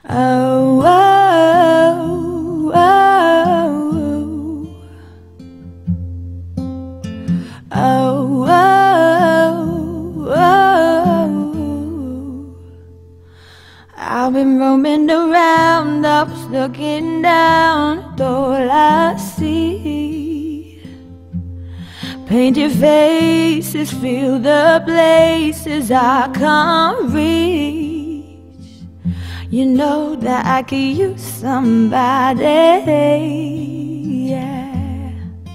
Oh, oh, oh, oh, oh, oh. I've been roaming around, I was looking down at all I see. Painted faces fill the places I can't reach. You know that I could use somebody, yeah.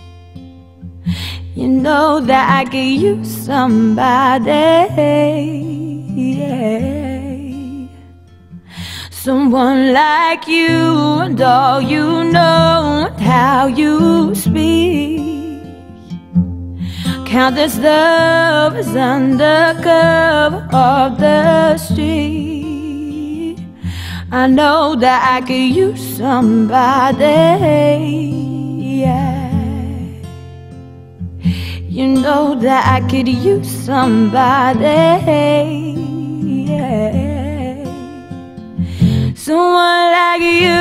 You know that I could use somebody, yeah. Someone like you and all you know and how you speak. Countless lovers under cover of the street. I know that I could use somebody, yeah. You know that I could use somebody, yeah. Someone like you,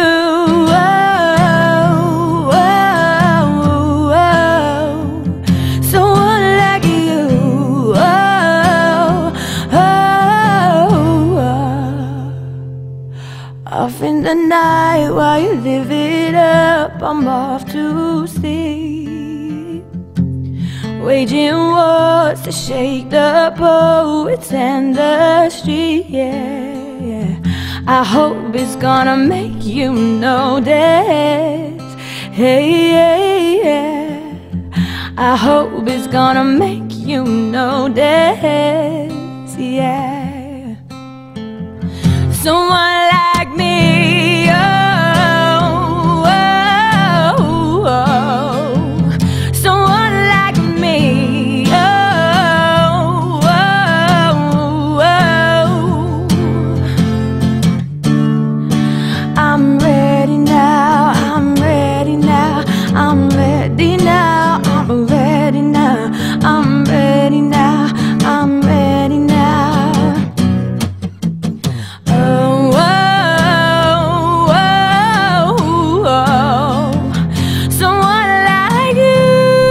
oh, oh, oh. Someone like you, oh, oh, oh. Off in the night while you live it up, I'm off to sleep, waging wars to shake the poets and the street, yeah. I hope it's gonna make you notice, hey, hey, yeah. I hope it's gonna make you notice, yeah. Someone like me, oh, oh, oh. Someone like me, oh, oh, oh. I'm ready now, I'm ready now, I'm ready now, I'm ready now, I'm ready now, I'm ready now. Oh, oh, oh, oh. Someone like you.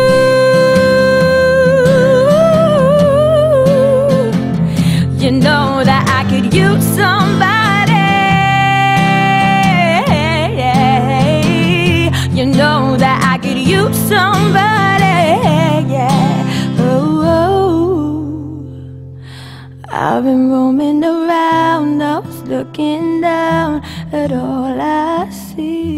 You know that I could use somebody. You know that I could use somebody, yeah. Oh, oh. I've been roaming around, I was looking down at all I see.